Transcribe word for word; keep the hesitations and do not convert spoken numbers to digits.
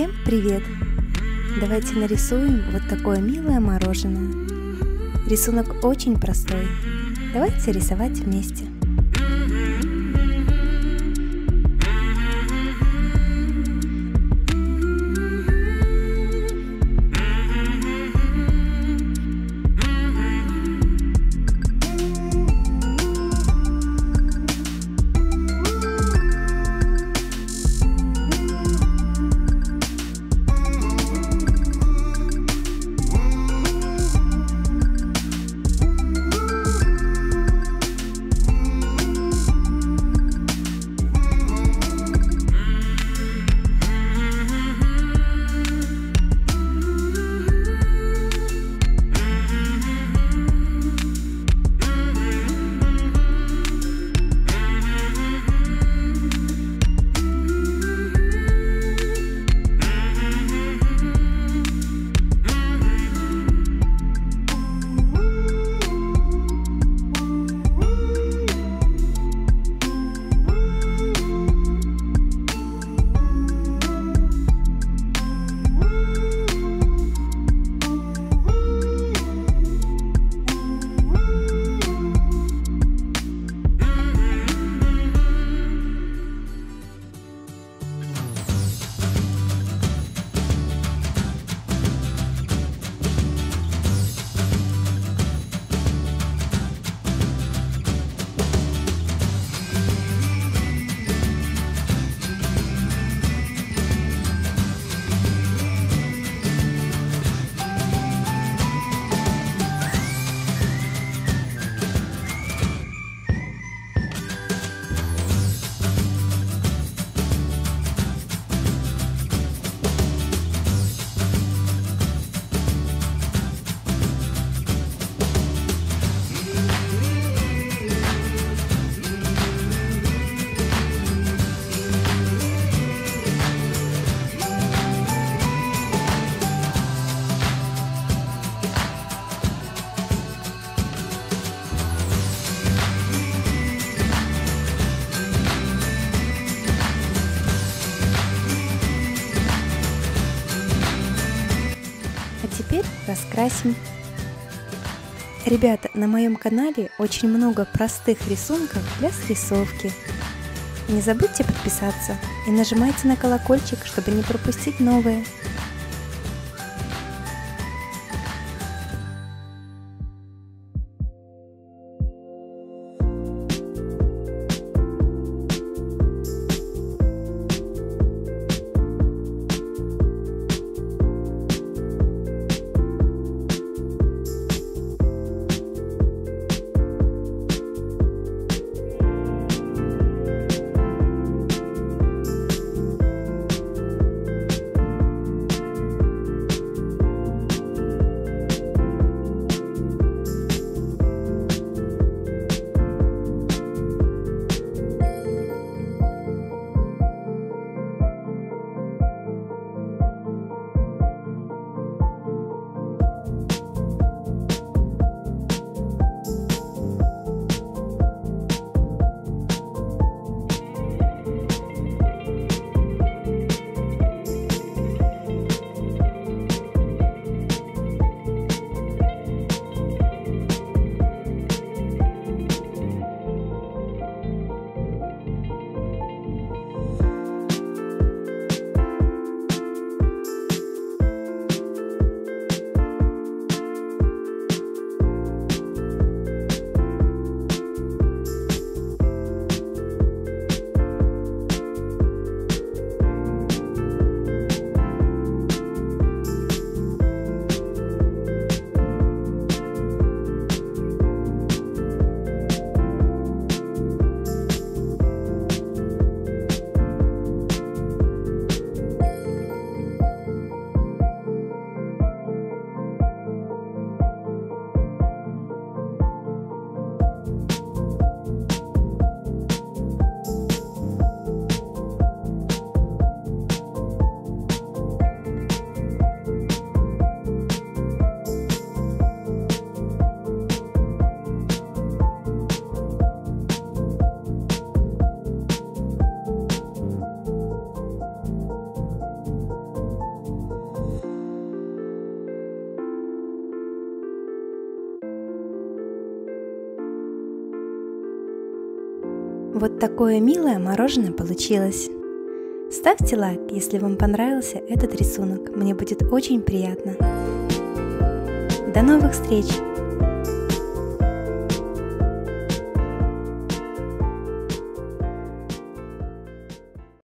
Всем привет! Давайте нарисуем вот такое милое мороженое. Рисунок очень простой. Давайте рисовать вместе. Теперь раскрасим. Ребята, на моем канале очень много простых рисунков для срисовки. Не забудьте подписаться и нажимайте на колокольчик, чтобы не пропустить новые. Вот такое милое мороженое получилось. Ставьте лайк, если вам понравился этот рисунок, мне будет очень приятно. До новых встреч!